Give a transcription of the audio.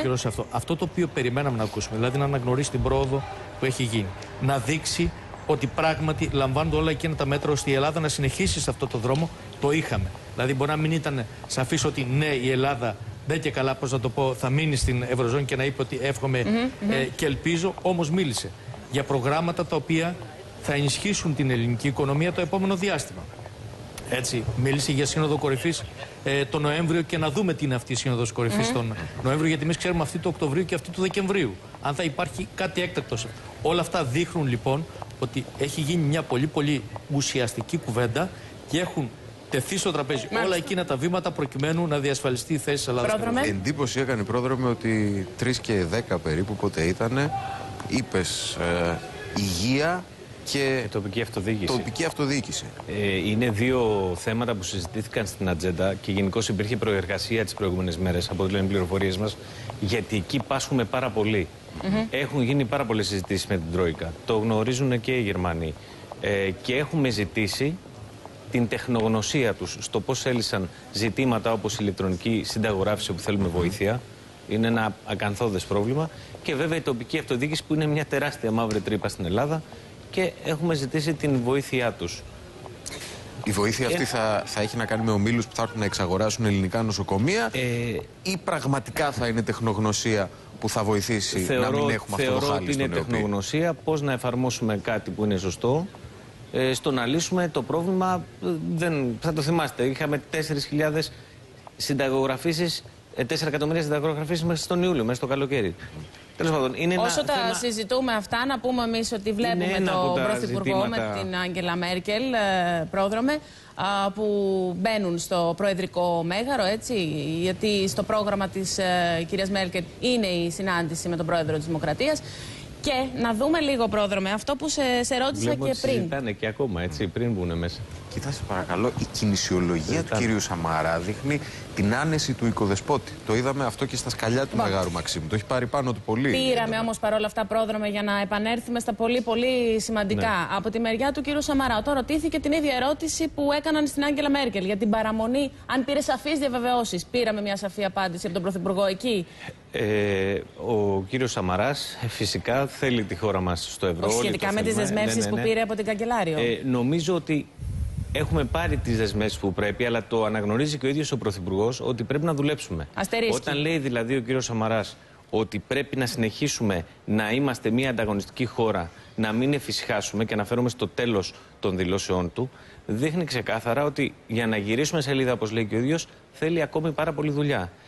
ολοκληρώσω αυτό. Αυτό το οποίο περιμέναμε να ακούσουμε, δηλαδή να αναγνωρίσει την πρόοδο που έχει γίνει. Να δείξει ότι πράγματι λαμβάνονται όλα εκείνα τα μέτρα ώστε η Ελλάδα να συνεχίσει σε αυτό το δρόμο. Το είχαμε. Δηλαδή, μπορεί να μην ήταν σαφής ότι ναι, η Ελλάδα δεν και καλά, πώς να το πω, θα μείνει στην Ευρωζώνη και να είπε ότι εύχομαι και ελπίζω, όμως μίλησε για προγράμματα τα οποία θα ενισχύσουν την ελληνική οικονομία το επόμενο διάστημα. Έτσι, μίλησε για σύνοδο κορυφής τον Νοέμβριο και να δούμε τι είναι αυτή η σύνοδος κορυφής τον Νοέμβριο, γιατί εμείς ξέρουμε αυτή του Οκτωβρίου και αυτή του Δεκεμβρίου. Αν θα υπάρχει κάτι έκτακτο. Όλα αυτά δείχνουν λοιπόν ότι έχει γίνει μια πολύ ουσιαστική κουβέντα και έχουν τεθεί στο τραπέζι όλα εκείνα τα βήματα προκειμένου να διασφαλιστεί η θέση της Ελλάδας. Εντύπωση έκανε, Πρόδρομε, ότι 3 και 10 περίπου, πότε ήτανε, είπες υγεία και τοπική αυτοδιοίκηση. Είναι δύο θέματα που συζητήθηκαν στην ατζέντα και γενικώς υπήρχε προεργασία τις προηγούμενες μέρες, από ό,τι λένε οι πληροφορίες μας, γιατί εκεί πάσχουμε πάρα πολύ. Έχουν γίνει πάρα πολλές συζητήσεις με την Τρόικα. Το γνωρίζουν και οι Γερμανοί. Και έχουμε ζητήσει την τεχνογνωσία τους στο πώς έλυσαν ζητήματα όπως η ηλεκτρονική συνταγογράφηση, όπου θέλουμε βοήθεια. Είναι ένα ακαθόδες πρόβλημα. Και βέβαια η τοπική αυτοδιοίκηση, που είναι μια τεράστια μαύρη τρύπα στην Ελλάδα, και έχουμε ζητήσει την βοήθειά τους. Η βοήθεια αυτή θα έχει να κάνει με ομίλους που θα έρθουν να εξαγοράσουν ελληνικά νοσοκομεία ή πραγματικά θα είναι τεχνογνωσία που θα βοηθήσει να μην έχουμε αυτό το χάλι στο νέο? Θεωρώ ότι είναι τεχνογνωσία, πώς να εφαρμόσουμε κάτι που είναι σωστό, στο να λύσουμε το πρόβλημα. Θα το θυμάστε, είχαμε 4.000 συνταγογραφήσεις, 4 εκατομμύρια συνταγογραφήσεις μέχρι τον Ιούλιο, μέσα στο καλοκαίρι. Τέλος πάντων, είναι όσο τα συζητούμε αυτά, να πούμε εμείς ότι βλέπουμε τον Πρωθυπουργό με την Άγγελα Μέρκελ, Πρόδρομε, που μπαίνουν στο προεδρικό μέγαρο, έτσι, γιατί στο πρόγραμμα της κυρίας Μέρκελ είναι η συνάντηση με τον Πρόεδρο της Δημοκρατίας. Και να δούμε λίγο, Πρόδρομε, αυτό που σε ρώτησα και πριν. Συζητάνε και ακόμα, έτσι, πριν μπουν μέσα. Κοιτάξτε, παρακαλώ, η κινησιολογία του κυρίου Σαμαρά δείχνει την άνεση του οικοδεσπότη. Το είδαμε αυτό και στα σκαλιά του Μεγάρου Μαξίμου. Το έχει πάρει πάνω του πολύ. Πήραμε όμως παρόλα αυτά, Πρόδρομε, για να επανέλθουμε στα πολύ σημαντικά. Ναι. Από τη μεριά του κυρίου Σαμαρά, τώρα ρωτήθηκε την ίδια ερώτηση που έκαναν στην Άγγελα Μέρκελ για την παραμονή. Αν πήρε σαφείς διαβεβαιώσεις. Πήραμε μια σαφή απάντηση από τον Πρωθυπουργό εκεί. Ο κύριος Σαμαράς φυσικά θέλει τη χώρα μας στο ευρώ. Σχετικά με τις δεσμεύσεις που πήρε από την Καγκελάριο. Νομίζω ότι έχουμε πάρει τις δεσμεύσεις που πρέπει, αλλά το αναγνωρίζει και ο ίδιος ο Πρωθυπουργός ότι πρέπει να δουλέψουμε. Αστερίσκει. Όταν λέει δηλαδή ο κύριος Σαμαράς ότι πρέπει να συνεχίσουμε να είμαστε μια ανταγωνιστική χώρα, να μην εφησυχάσουμε και να φέρουμε στο τέλος των δηλώσεών του, δείχνει ξεκάθαρα ότι για να γυρίσουμε σελίδα, όπως λέει και ο ίδιος, θέλει ακόμη πάρα πολύ δουλειά.